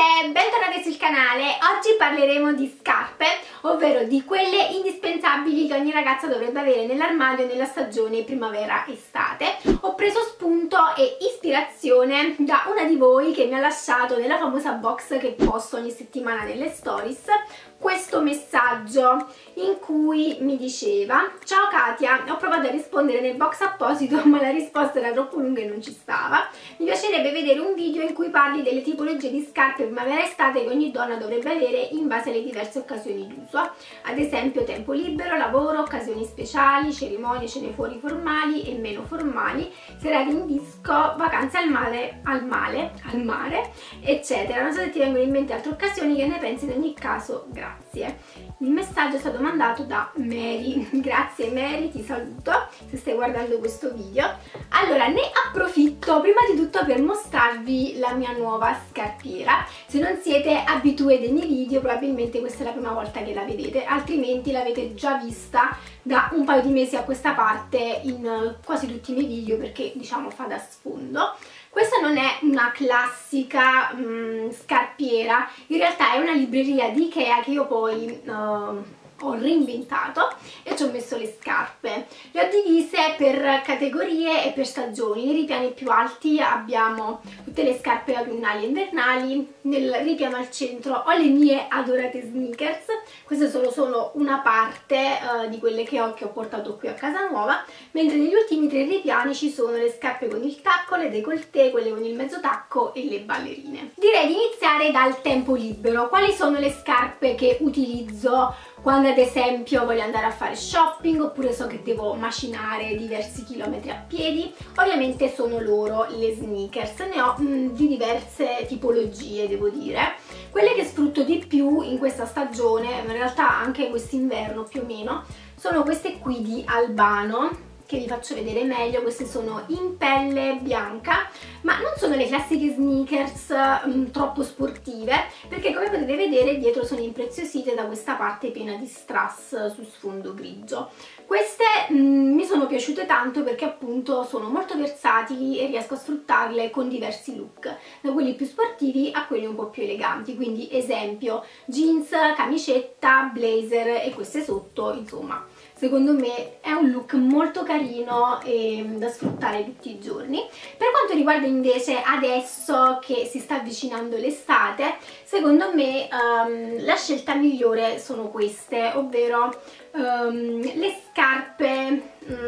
bentornati sul canale. Oggi parleremo di scarpe, ovvero di quelle indispensabili che ogni ragazza dovrebbe avere nell'armadio nella stagione primavera-estate. Ho preso spunto e ispirazione da una di voi che mi ha lasciato nella famosa box che posto ogni settimana nelle stories questo messaggio in cui mi diceva: ciao Katia, ho provato a rispondere nel box apposito ma la risposta era troppo lunga e non ci stava. Mi piacerebbe vedere un video in cui parli delle tipologie di scarpe primavera-estate che ogni donna dovrebbe avere in base alle diverse occasioni d'uso, ad esempio tempo libero, lavoro, occasioni speciali, cerimonie, cene fuori formali e meno formali, serate in disco, vacanze al mare, eccetera. Non so se ti vengono in mente altre occasioni, che ne pensi? In ogni caso, grazie. Il messaggio è stato mandato da Mary. Grazie Mary, ti saluto se stai guardando questo video. Allora, ne approfitto prima di tutto per mostrarvi la mia nuova scarpiera. Se non siete abitué dei miei video, probabilmente questa è la prima volta che la vedete, altrimenti l'avete già vista da un paio di mesi a questa parte in quasi tutti i miei video, perché diciamo fa da sfondo. Questa non è una classica scarpiera, in realtà è una libreria di Ikea che io poi ho reinventato e ci ho messo le scarpe. Le ho divise per categorie e per stagioni. Nei ripiani più alti abbiamo tutte le scarpe autunnali e invernali, nel ripiano al centro ho le mie adorate sneakers. Queste sono solo una parte di quelle che ho portato qui a casa nuova, mentre negli ultimi tre ripiani ci sono le scarpe con il tacco, le décolleté, quelle con il mezzo tacco e le ballerine. Direi di iniziare dal tempo libero. Quali sono le scarpe che utilizzo quando ad esempio voglio andare a fare shopping oppure so che devo macinare diversi chilometri a piedi? Ovviamente sono loro le sneakers. Ne ho di diverse tipologie, devo dire. Quelle che sfrutto di più in questa stagione, in realtà anche quest'inverno più o meno, sono queste qui di Albano, che vi faccio vedere meglio. Queste sono in pelle bianca, ma non sono le classiche sneakers troppo sportive, perché come potete vedere dietro sono impreziosite da questa parte piena di strass su sfondo grigio. Queste mi sono piaciute tanto perché appunto sono molto versatili e riesco a sfruttarle con diversi look, da quelli più sportivi a quelli un po' più eleganti, quindi esempio jeans, camicetta, blazer e queste sotto, insomma. Secondo me è un look molto carino e da sfruttare tutti i giorni. Per quanto riguarda invece adesso che si sta avvicinando l'estate, secondo me la scelta migliore sono queste, ovvero le scarpe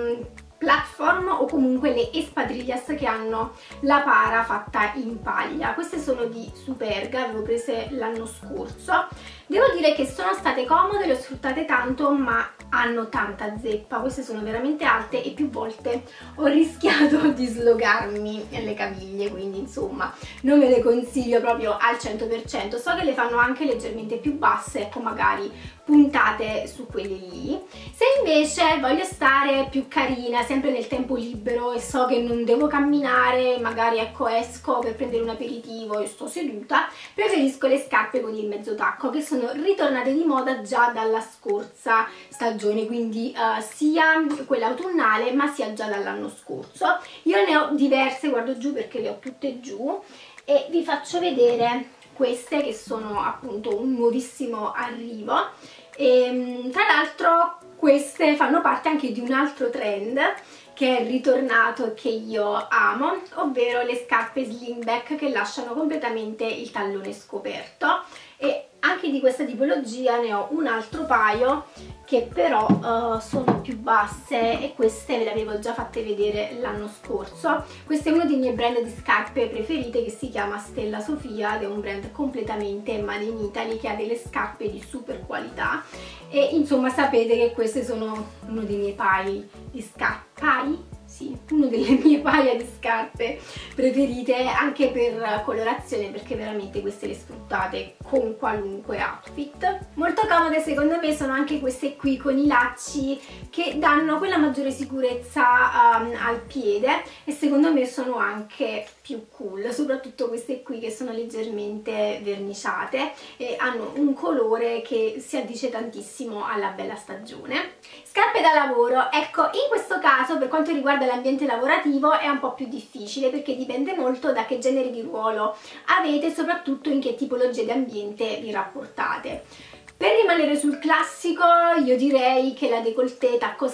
platform o comunque le espadrillas che hanno la para fatta in paglia. Queste sono di Superga, avevo prese l'anno scorso. Devo dire che sono state comode, le ho sfruttate tanto, ma hanno tanta zeppa. Queste sono veramente alte e più volte ho rischiato di slogarmi le caviglie, quindi insomma non ve le consiglio proprio al 100%. So che le fanno anche leggermente più basse, ecco, magari puntate su quelle lì. Se invece voglio stare più carina, sempre nel tempo libero, e so che non devo camminare, magari ecco esco per prendere un aperitivo e sto seduta, preferisco le scarpe con il mezzo tacco, che sono ritornate di moda già dalla scorsa stagione, quindi sia quella autunnale ma sia già dall'anno scorso. Io ne ho diverse, guardo giù perché le ho tutte giù e vi faccio vedere queste che sono appunto un nuovissimo arrivo. E tra l'altro queste fanno parte anche di un altro trend che è ritornato e che io amo, ovvero le scarpe slingback che lasciano completamente il tallone scoperto, e anche di questa tipologia ne ho un altro paio che però sono più basse, e queste ve le avevo già fatte vedere l'anno scorso. Questo è uno dei miei brand di scarpe preferite che si chiama Stella Sofia ed è un brand completamente made in Italy che ha delle scarpe di super qualità, e insomma sapete che queste sono uno dei miei paio di scarpe. Sì, una delle mie paia di scarpe preferite anche per colorazione, perché veramente queste le sfruttate con qualunque outfit. Molto comode secondo me sono anche queste qui con i lacci, che danno quella maggiore sicurezza al piede, e secondo me sono anche più cool, soprattutto queste qui che sono leggermente verniciate e hanno un colore che si addice tantissimo alla bella stagione. Scarpe da lavoro, ecco, in questo caso per quanto riguarda l'ambiente lavorativo è un po' più difficile perché dipende molto da che genere di ruolo avete e soprattutto in che tipologia di ambiente vi rapportate. Per rimanere sul classico io direi che la décolleté tacco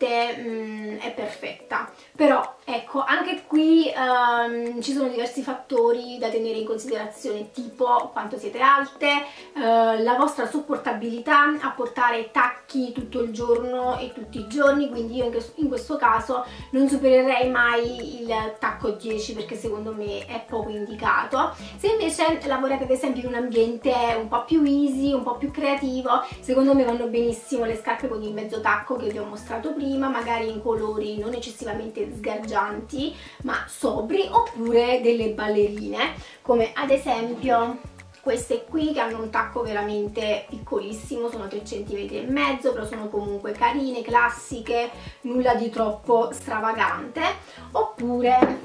7 è perfetta, però ecco anche qui ci sono diversi fattori da tenere in considerazione, tipo quanto siete alte, la vostra sopportabilità a portare tacchi tutto il giorno e tutti i giorni, quindi io in questo caso non supererei mai il tacco 10 perché secondo me è poco indicato. Se invece lavorate ad esempio in un ambiente un po' più easy, un po' più creativo, secondo me vanno benissimo le scarpe con il mezzo tacco che vi ho mostrato prima, magari in colori non eccessivamente sgargianti ma sobri, oppure delle ballerine come ad esempio queste qui che hanno un tacco veramente piccolissimo, sono 3,5 cm, però sono comunque carine, classiche, nulla di troppo stravagante, oppure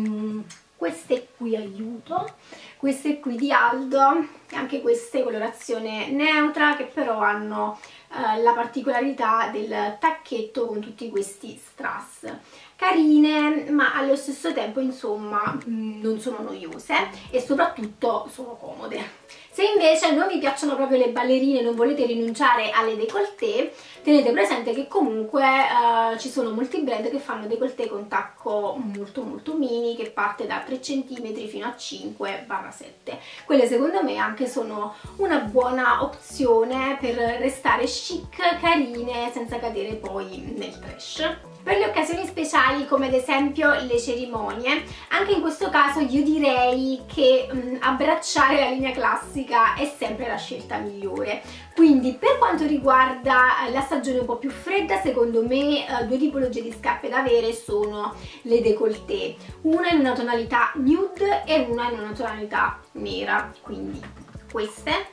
queste qui, aiuto, queste qui di Aldo, anche queste colorazione neutra che però hanno la particolarità del tacchetto con tutti questi strass. Carine ma allo stesso tempo insomma non sono noiose e soprattutto sono comode. Se invece non vi piacciono proprio le ballerine e non volete rinunciare alle décolleté, tenete presente che comunque ci sono molti brand che fanno décolleté con tacco molto mini che parte da 3 cm fino a 5-7. Quelle secondo me anche sono una buona opzione per restare chic, carine, senza cadere poi nel trash. Per le occasioni speciali come ad esempio le cerimonie, anche in questo caso io direi che abbracciare la linea classica è sempre la scelta migliore. Quindi per quanto riguarda la stagione un po' più fredda, secondo me due tipologie di scarpe da avere sono le décolleté, una in una tonalità nude e una in una tonalità nera, quindi queste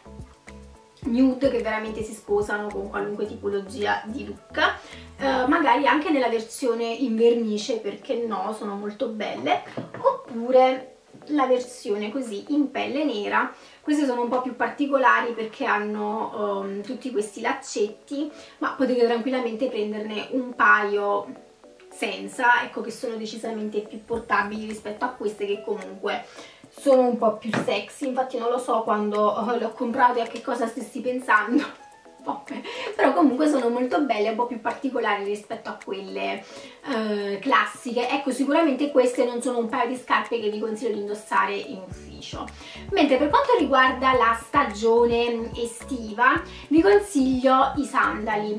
nude che veramente si sposano con qualunque tipologia di look, magari anche nella versione in vernice, perché no, sono molto belle, oppure la versione così in pelle nera. Queste sono un po' più particolari perché hanno tutti questi laccetti, ma potete tranquillamente prenderne un paio senza, ecco, che sono decisamente più portabili rispetto a queste che comunque sono un po' più sexy. Infatti non lo so quando le ho comprate a che cosa stessi pensando, però comunque sono molto belle, un po' più particolari rispetto a quelle classiche. Ecco, sicuramente queste non sono un paio di scarpe che vi consiglio di indossare in ufficio. Mentre per quanto riguarda la stagione estiva vi consiglio i sandali,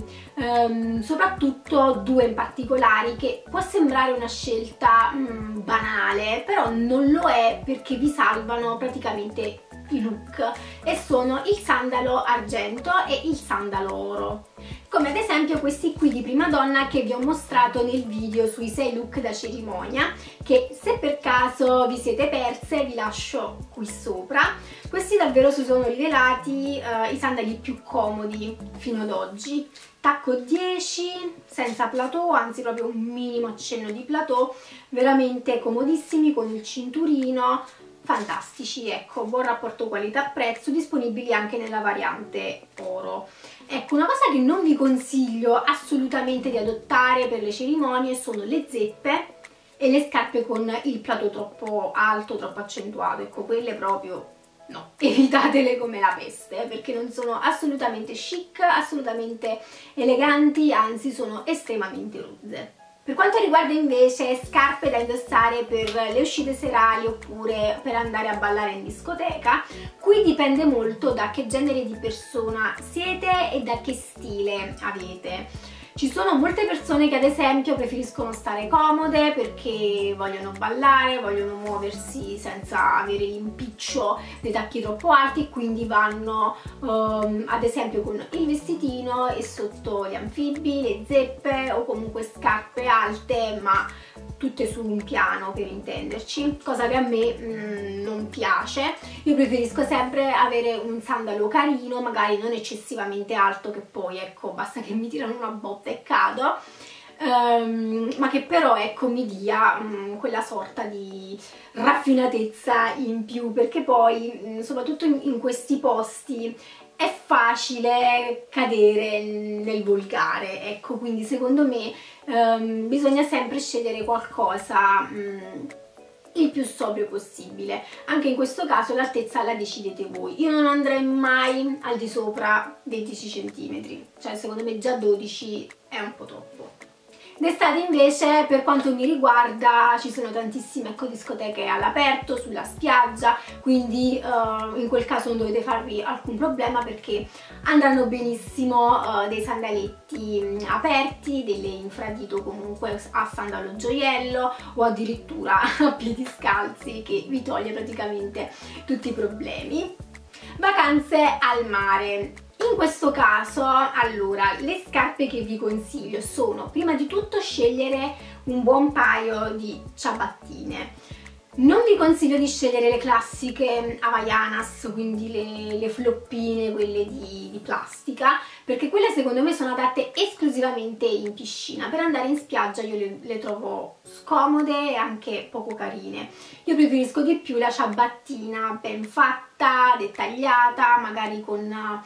soprattutto due in particolari che può sembrare una scelta banale, però non lo è perché vi salvano praticamente i look, e sono il sandalo argento e il sandalo oro, come ad esempio questi qui di prima donna che vi ho mostrato nel video sui 6 look da cerimonia, che se per caso vi siete perse vi lascio qui sopra. Questi davvero si sono rivelati i sandali più comodi fino ad oggi. Tacco 10, senza plateau, anzi proprio un minimo accenno di plateau, veramente comodissimi con il cinturino, fantastici, ecco, buon rapporto qualità-prezzo, disponibili anche nella variante oro. Ecco, una cosa che non vi consiglio assolutamente di adottare per le cerimonie sono le zeppe e le scarpe con il plateau troppo alto, troppo accentuato, ecco, quelle proprio no, evitatele come la peste, perché non sono assolutamente chic, assolutamente eleganti, anzi sono estremamente rozze. Per quanto riguarda invece scarpe da indossare per le uscite serali oppure per andare a ballare in discoteca, qui dipende molto da che genere di persona siete e da che stile avete. Ci sono molte persone che ad esempio preferiscono stare comode perché vogliono ballare, vogliono muoversi senza avere l'impiccio dei tacchi troppo alti e quindi vanno ad esempio con il vestitino e sotto gli anfibi, le zeppe o comunque scarpe alte ma tutte su un piano, per intenderci, cosa che a me non piace. Io preferisco sempre avere un sandalo carino, magari non eccessivamente alto che poi ecco basta che mi tirano una botta e cado, ma che però ecco mi dia quella sorta di raffinatezza in più, perché poi soprattutto in questi posti è facile cadere nel volgare, ecco, quindi secondo me bisogna sempre scegliere qualcosa il più sobrio possibile. Anche in questo caso l'altezza la decidete voi. Io non andrei mai al di sopra dei 10 cm, cioè secondo me già 12 è un po' troppo. D'estate invece, per quanto mi riguarda, ci sono tantissime discoteche all'aperto, sulla spiaggia, quindi in quel caso non dovete farvi alcun problema, perché andranno benissimo dei sandaletti aperti, delle infradito comunque a sandalo gioiello o addirittura a piedi scalzi, che vi toglie praticamente tutti i problemi. Vacanze al mare. In questo caso, allora, le scarpe che vi consiglio sono, prima di tutto, scegliere un buon paio di ciabattine. Non vi consiglio di scegliere le classiche Havaianas, quindi le floppine, quelle di plastica, perché quelle secondo me sono adatte esclusivamente in piscina. Per andare in spiaggia io le trovo scomode e anche poco carine. Io preferisco di più la ciabattina ben fatta, dettagliata, magari con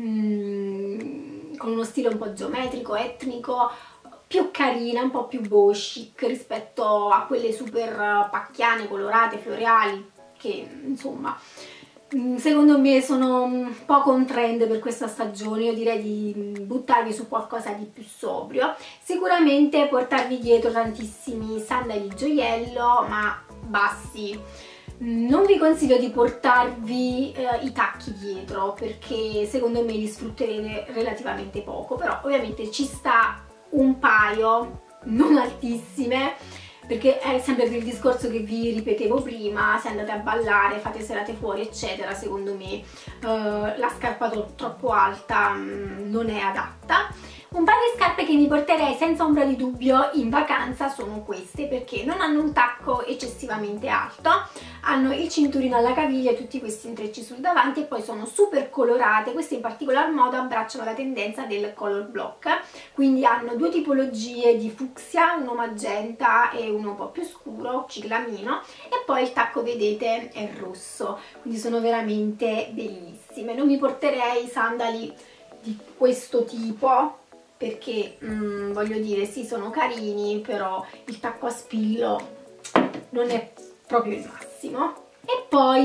uno stile un po' geometrico, etnico, più carina, un po' più beau chic rispetto a quelle super pacchiane, colorate, floreali, che insomma secondo me sono poco on trend per questa stagione. Io direi di buttarvi su qualcosa di più sobrio. Sicuramente portarvi dietro tantissimi sandali gioiello, ma bassi. Non vi consiglio di portarvi i tacchi dietro, perché secondo me li sfrutterete relativamente poco, però ovviamente ci sta un paio, non altissime, perché è sempre per il discorso che vi ripetevo prima: se andate a ballare, fate serate fuori eccetera, secondo me la scarpa troppo alta non è adatta. Un paio di scarpe che mi porterei senza ombra di dubbio in vacanza sono queste, perché non hanno un tacco eccessivamente alto, hanno il cinturino alla caviglia e tutti questi intrecci sul davanti, e poi sono super colorate. Queste in particolar modo abbracciano la tendenza del color block, quindi hanno due tipologie di fucsia, uno magenta e uno un po' più scuro, ciclamino, e poi il tacco, vedete, è rosso, quindi sono veramente bellissime. Non mi porterei sandali di questo tipo, perché voglio dire, sì, sono carini, però il tacco a spillo non è proprio il massimo. E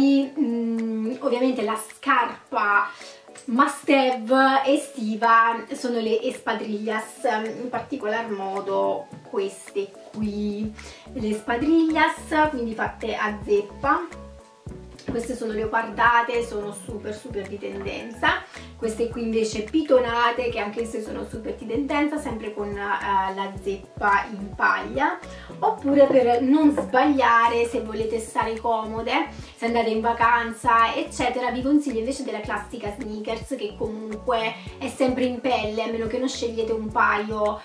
poi ovviamente la scarpa must have estiva sono le espadrillas, in particolar modo queste qui, le espadrillas, quindi fatte a zeppa. Queste sono leopardate, sono super di tendenza. Queste qui invece pitonate, che anche queste sono super di tendenza, sempre con la zeppa in paglia. Oppure, per non sbagliare, se volete stare comode, se andate in vacanza eccetera, vi consiglio invece della classica sneakers, che comunque è sempre in pelle, a meno che non scegliete un paio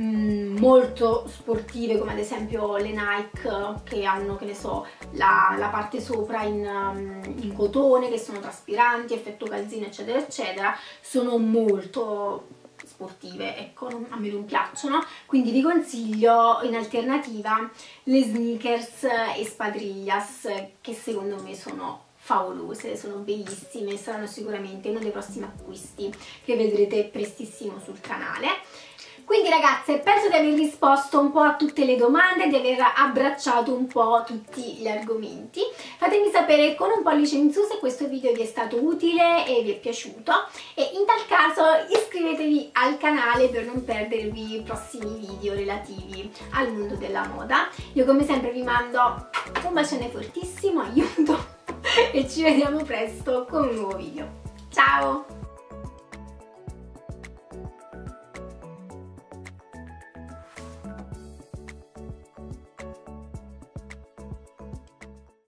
molto sportive, come ad esempio le Nike, che hanno, che ne so, la parte sopra in cotone, che sono traspiranti, effetto calzino eccetera eccetera. Sono molto sportive, ecco, a me non piacciono, quindi vi consiglio in alternativa le sneakers espadrillas, che secondo me sono favolose, sono bellissime, saranno sicuramente uno dei prossimi acquisti che vedrete prestissimo sul canale. Quindi ragazze, penso di aver risposto un po' a tutte le domande, di aver abbracciato un po' tutti gli argomenti. Fatemi sapere con un pollice in su se questo video vi è stato utile e vi è piaciuto, e in tal caso iscrivetevi al canale per non perdervi i prossimi video relativi al mondo della moda. Io come sempre vi mando un bacione fortissimo, aiuto, e ci vediamo presto con un nuovo video. Ciao!